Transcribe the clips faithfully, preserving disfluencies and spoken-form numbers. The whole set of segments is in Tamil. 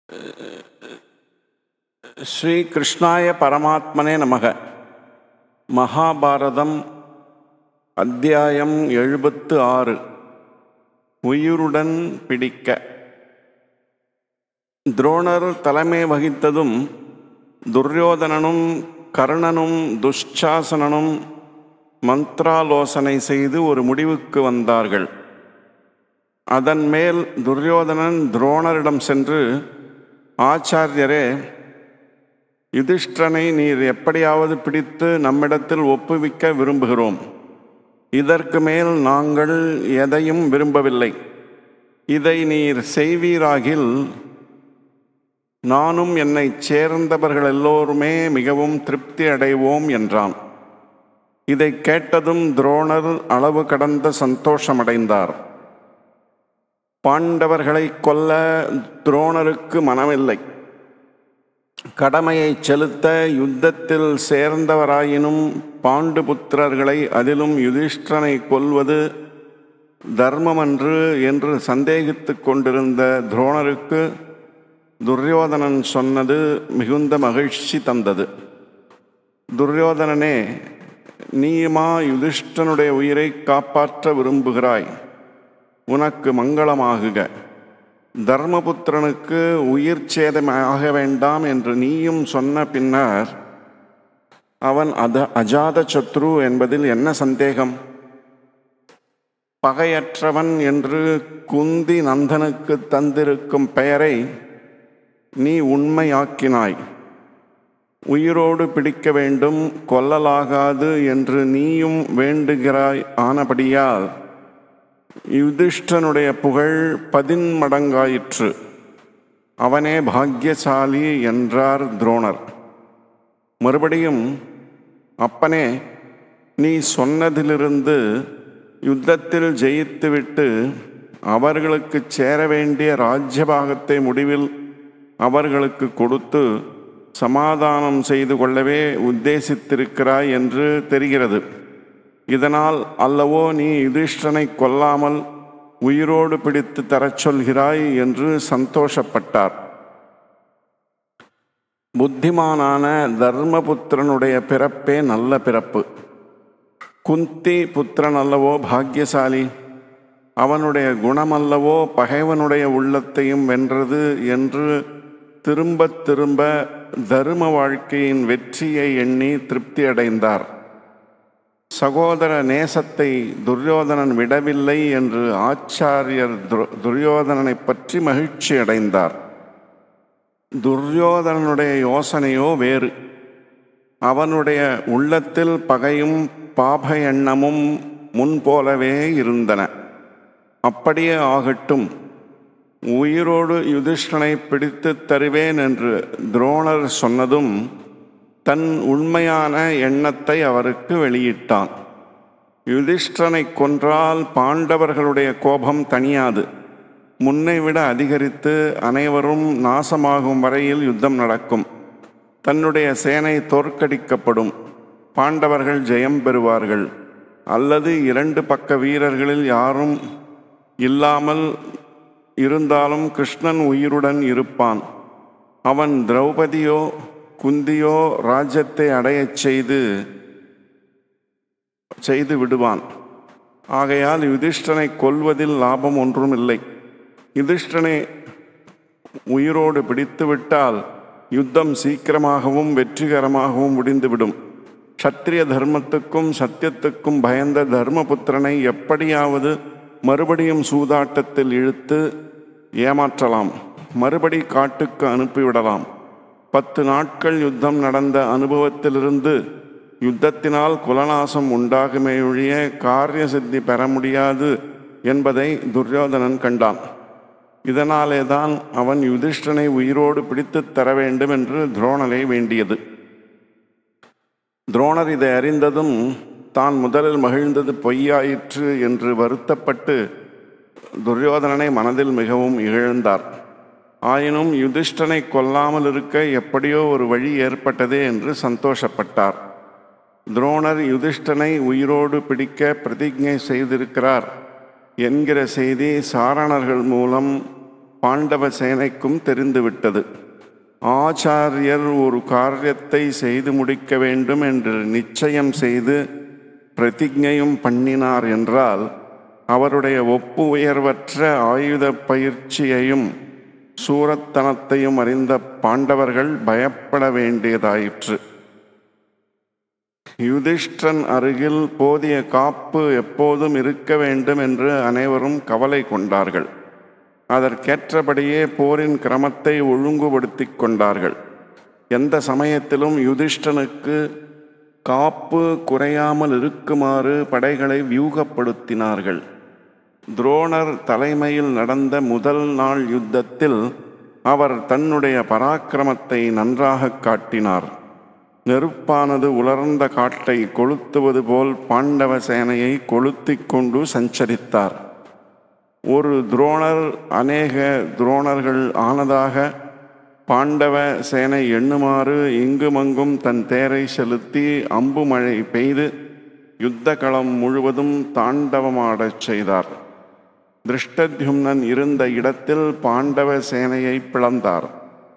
ஸ்ரீ கிருஷ்ணாய பரமாத்மனே நமக. மகாபாரதம் அத்தியாயம் எழுபத்து ஆறு. உயிருடன் பிடிக்க. துரோணர் தலைமை வகித்ததும் துரியோதனனும் கர்ணனும் துஷாசனனும் மந்திராலோசனை செய்து ஒரு முடிவுக்கு வந்தார்கள். அதன் மேல் துரியோதனன் துரோணரிடம் சென்று, ஆச்சாரியரே, யுதிஷ்டனை நீர் எப்படியாவது பிடித்து நம்மிடத்தில் ஒப்புவிக்க விரும்புகிறோம். இதற்கு மேல் நாங்கள் எதையும் விரும்பவில்லை. இதை நீர் செய்வீராகில் நானும் என்னைச் சேர்ந்தவர்கள் எல்லோருமே மிகவும் திருப்தி அடைவோம் என்றான். இதை கேட்டதும் துரோணர் அளவு கடந்த சந்தோஷமடைந்தார். பாண்டவர்களை கொல்ல துரோணருக்கு மனமில்லை. கடமையை செலுத்த யுத்தத்தில் சேர்ந்தவராயினும் பாண்டுபுத்திரர்களை, அதிலும் யுதிஷ்டனை கொல்வது தர்மமன்று என்று சந்தேகித்து கொண்டிருந்த துரோணருக்கு துரியோதனன் சொன்னது மிகுந்த மகிழ்ச்சி தந்தது. துரியோதனனே, நீயுமா யுதிஷ்டனுடைய உயிரை காப்பாற்ற விரும்புகிறாய்? உனக்கு மங்களமாகுக. தர்மபுத்திரனுக்கு உயிர் சேதமாக வேண்டாம் என்று நீயும் சொன்ன பின்னர் அவன் அத அஜாத சத்ரு என்பதில் என்ன சந்தேகம்? பகையற்றவன் என்று குந்தி நந்தனுக்கு தந்திருக்கும் பெயரை நீ உண்மையாக்கினாய். உயிரோடு பிடிக்க வேண்டும், கொல்லலாகாது என்று நீயும் வேண்டுகிறாய். ஆனபடியால் யுதிஷ்டனுடைய புகழ் பதின்மடங்காயிற்று. அவனே பாக்கியசாலி என்றார் துரோணர். மறுபடியும், அப்பனே, நீ சொன்னதிலிருந்து யுத்தத்தில் ஜெயித்துவிட்டு அவர்களுக்கு சேர வேண்டிய ராஜ்யபாகத்தை முடிவில் அவர்களுக்கு கொடுத்து சமாதானம் செய்து கொள்ளவே உத்தேசித்திருக்கிறாய் என்று தெரிகிறது. இதனால் அல்லவோ நீ யுதிஷ்டனை கொல்லாமல் உயிரோடு பிடித்து தரச் சொல்கிறாய் என்று சந்தோஷப்பட்டார். புத்திமானான தர்மபுத்திரனுடைய பிறப்பே நல்ல பிறப்பு. குந்தி புத்திரன் அல்லவோ பாக்கியசாலி. அவனுடைய குணமல்லவோ பகைவனுடைய உள்ளத்தையும் வென்றது என்று திரும்ப திரும்ப தர்ம வாழ்க்கையின் வெற்றியை எண்ணி திருப்தி அடைந்தார். சகோதர நேசத்தை துரியோதனன் விடவில்லை என்று ஆச்சாரியர் துரியோதனனை பற்றி மகிழ்ச்சி அடைந்தார். துரியோதனனுடைய யோசனையோ வேறு. அவனுடைய உள்ளத்தில் பகையும் பாப எண்ணமும் முன்போலவே இருந்தன. அப்படியே ஆகட்டும், உயிரோடு யுதிஷ்டனை பிடித்து தருவேன் என்று துரோணர் சொன்னதும் தன் உண்மையான எண்ணத்தை அவருக்கு வெளியிட்டான். யுதிஷ்டனை கொன்றால் பாண்டவர்களுடைய கோபம் தணியாது, முன்னைவிட அதிகரித்து அனைவரும் நாசமாகும் வரையில் யுத்தம் நடக்கும். தன்னுடைய சேனை தோற்கடிக்கப்படும். பாண்டவர்கள் ஜெயம் பெறுவார்கள். அல்லது இரண்டு பக்க வீரர்களில் யாரும் இல்லாமல் இருந்தாலும் கிருஷ்ணன் உயிருடன் இருப்பான். அவன் திரௌபதியோ குந்தியோ ராஜ்யத்தை அடையச் செய்து செய்து விடுவான். ஆகையால் யுதிஷ்டனை கொல்வதில் லாபம் ஒன்றும் இல்லை. யுதிஷ்டனை உயிரோடு பிடித்துவிட்டால் யுத்தம் சீக்கிரமாகவும் வெற்றிகரமாகவும் முடிந்துவிடும். சத்திரிய தர்மத்துக்கும் சத்தியத்துக்கும் பயந்த தர்மபுத்திரனை எப்படியாவது மறுபடியும் சூதாட்டத்தில் இழுத்து ஏமாற்றலாம். மறுபடி காட்டுக்கு அனுப்பிவிடலாம். பத்து நாட்கள் யுத்தம் நடந்த அனுபவத்திலிருந்து யுத்தத்தினால் குலநாசம் உண்டாகுமே ஒழிய காரிய சித்தி பெற முடியாது என்பதை துரியோதனன் கண்டான். இதனாலே தான் அவன் யுதிஷ்டனை உயிரோடு பிடித்து தர வேண்டும் என்று துரோணரை வேண்டியது. துரோணர் இதை அறிந்ததும் தான் முதலில் மகிழ்ந்தது பொய்யாயிற்று என்று வருத்தப்பட்டு துரியோதனனை மனதில் மிகவும் இகழ்ந்தார். ஆயினும் யுதிஷ்டனை கொல்லாமல் இருக்க எப்படியோ ஒரு வழி ஏற்பட்டதே என்று சந்தோஷப்பட்டார். துரோணர் யுதிஷ்டனை உயிரோடு பிடிக்க பிரதிஜை செய்திருக்கிறார் என்கிற செய்தி சாரணர்கள் மூலம் பாண்டவ சேனைக்கும் தெரிந்துவிட்டது. ஆச்சாரியர் ஒரு காரியத்தை செய்து முடிக்க வேண்டும் என்று நிச்சயம் செய்து பிரதிஜையும் பண்ணினார் என்றால் அவருடைய ஒப்பு உயர்வற்ற ஆயுத பயிற்சியையும் சூரத்தனத்தையும் அறிந்த பாண்டவர்கள் பயப்பட வேண்டியதாயிற்று. யுதிஷ்டன் அருகில் போதிய காப்பு எப்போதும் இருக்க வேண்டும் என்று அனைவரும் கவலை கொண்டார்கள். அதற்கேற்றபடியே போரின் கிரமத்தை ஒழுங்குபடுத்தி கொண்டார்கள். எந்த சமயத்திலும் யுதிஷ்டனுக்கு காப்பு குறையாமல் இருக்குமாறு படைகளை வியூகப்படுத்தினார்கள். துரோணர் தலைமையில் நடந்த முதல் நாள் யுத்தத்தில் அவர் தன்னுடைய பராக்கிரமத்தை நன்றாக காட்டினார். நெருப்பானது உலர்ந்த காட்டை கொளுத்துவது போல் பாண்டவ சேனையை கொளுத்தி கொண்டு சஞ்சரித்தார். ஒரு துரோணர் அநேக துரோணர்கள் ஆனதாக பாண்டவ சேனை எண்ணுமாறு இங்குமங்கும் தன் தேரை செலுத்தி அம்பு மழை பெய்து யுத்த களம் முழுவதும் தாண்டவமாடச் செய்தார். திருஷ்டத்யும்னன் இருந்த இடத்தில் பாண்டவ சேனையை பிளந்தார்.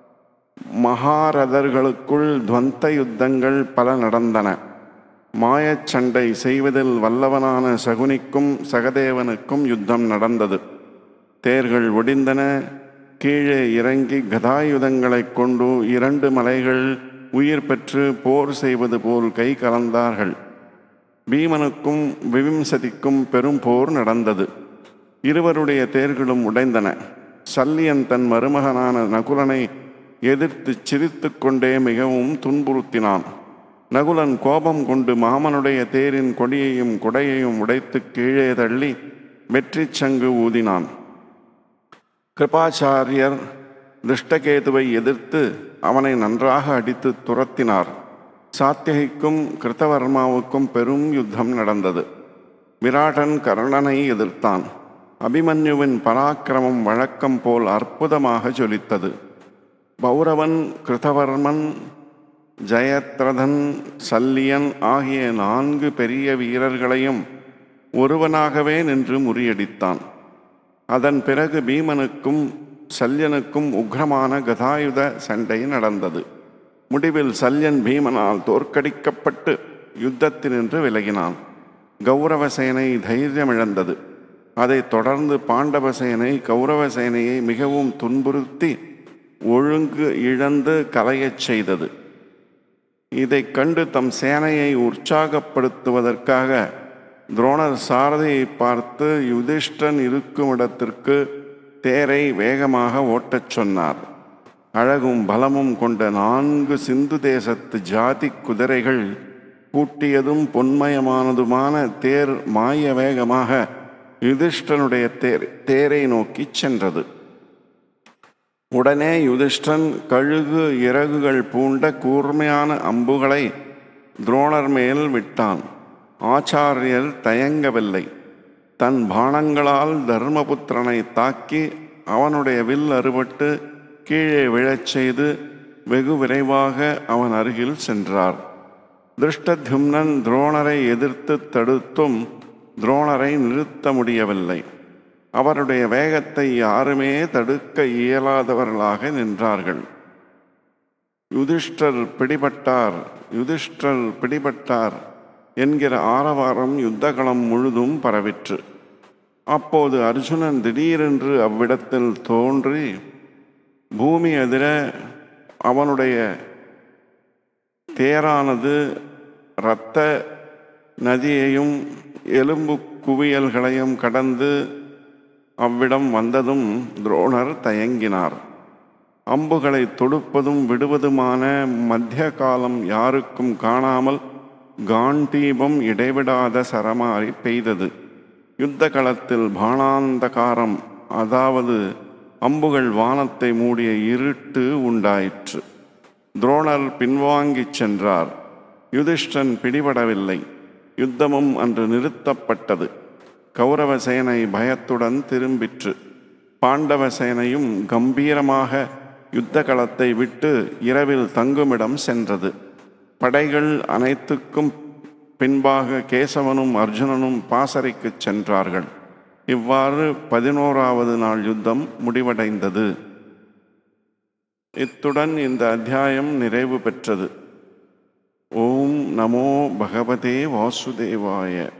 மகாரதர்களுக்குள் துவந்த யுத்தங்கள் பல நடந்தன. மாயச்சண்டை செய்வதில் வல்லவனான சகுனிக்கும் சகதேவனுக்கும் யுத்தம் நடந்தது. தேர்கள் ஒடிந்தன. கீழே இறங்கி கதாயுதங்களை கொண்டு இரண்டு மலைகள் உயிர் பெற்று போர் செய்வது போல் கை கலந்தார்கள். பீமனுக்கும் விவிம்சதிக்கும் பெரும் போர் நடந்தது. இருவருடைய தேர்களும் உடைந்தன. சல்லியன் தன் மருமகனான நகுலனை எதிர்த்து சிரித்து கொண்டே மிகவும் துன்புறுத்தினான். நகுலன் கோபம் கொண்டு மாமனுடைய தேரின் கொடியையும் குடையையும் உடைத்து கீழே தள்ளி வெற்றி சங்கு ஊதினான். கிருபாச்சாரியர் திருஷ்டகேதுவை எதிர்த்து அவனை நன்றாக அடித்து துரத்தினார். சாத்தியகிக்கும் கிருத்தவர்மாவுக்கும் பெரும் யுத்தம் நடந்தது. விராடன் கர்ணனை எதிர்த்தான். அபிமன்யுவின் பராக்கிரமம் வழக்கம் போல் அற்புதமாக ஜொலித்தது. பௌரவன், கிருத்தவர்மன், ஜெயத்ரதன், சல்லியன் ஆகிய நான்கு பெரிய வீரர்களையும் ஒருவனாகவே நின்று முறியடித்தான். அதன் பிறகு பீமனுக்கும் சல்யனுக்கும் உக்ரமான கதாயுத சண்டை நடந்தது. முடிவில் சல்யன் பீமனால் தோற்கடிக்கப்பட்டு யுத்தத்தினின்று விலகினான். கௌரவசேனை தைரியமிழந்தது. அதைத் தொடர்ந்து பாண்டவசேனை கௌரவசேனையை மிகவும் துன்புறுத்தி ஒழுங்கு இழந்து கலையச் செய்தது. இதை கண்டு தம் சேனையை உற்சாகப்படுத்துவதற்காக துரோணர் சாரதியை பார்த்து யுதிஷ்டன் இருக்கும் இடத்திற்கு தேரை வேகமாக ஓட்டச் சொன்னார். அழகும் பலமும் கொண்ட நான்கு சிந்து தேசத்து ஜாதி குதிரைகள் பூட்டியதும் பொன்மயமானதுமான தேர் மாய வேகமாக யுதிஷ்டனுடைய தேர் தேரை நோக்கி சென்றது. உடனே யுதிஷ்டன் கழுகு இறகுகள் பூண்ட கூர்மையான அம்புகளை துரோணர் மேல் விட்டான். ஆச்சாரியர் தயங்கவில்லை. தன் பாணங்களால் தர்மபுத்திரனை தாக்கி அவனுடைய வில் அறுபட்டு கீழே விழச் செய்து வெகு விரைவாக அவன் அருகில் சென்றார். திருஷ்டத்யும்னன் துரோணரை எதிர்த்து தடுத்தும் துரோணரை நிறுத்த முடியவில்லை. அவருடைய வேகத்தை யாருமே தடுக்க இயலாதவர்களாக நின்றார்கள். யுதிஷ்டர் பிடிபட்டார், யுதிஷ்டர் பிடிபட்டார் என்கிற ஆரவாரம் யுத்தகளம் முழுதும் பரவிற்று. அப்போது அர்ஜுனன் திடீரென்று அவ்விடத்தில் தோன்றி பூமி எதிர அவனுடைய தேரானது இரத்த நதியையும் எலும்பு குவியல்களையும் கடந்து அவ்விடம் வந்ததும் துரோணர் தயங்கினார். அம்புகளை தொடுப்பதும் விடுவதுமான மத்திய காலம் யாருக்கும் காணாமல் காண்டீபம் இடைவிடாத சரமாரி பெய்தது. யுத்த களத்தில் பாணாந்தகாரம், அதாவது அம்புகள் வானத்தை மூடிய இருட்டு உண்டாயிற்று. துரோணர் பின்வாங்கிச் சென்றார். யுதிஷ்டன் பிடிபடவில்லை. யுத்தமும் அன்று நிறுத்தப்பட்டது. கௌரவ சேனை பயத்துடன் திரும்பிற்று. பாண்டவ சேனையும் கம்பீரமாக யுத்த களத்தை விட்டு இரவில் தங்குமிடம் சென்றது. படைகள் அனைத்துக்கும் பின்பாக கேசவனும் அர்ஜுனனும் பாசறைக்கு சென்றார்கள். இவ்வாறு பதினோராவது நாள் யுத்தம் முடிவடைந்தது. இத்துடன் இந்த அத்தியாயம் நிறைவு பெற்றது. ஓம் நமோ பகவதே வாசுதேவாய.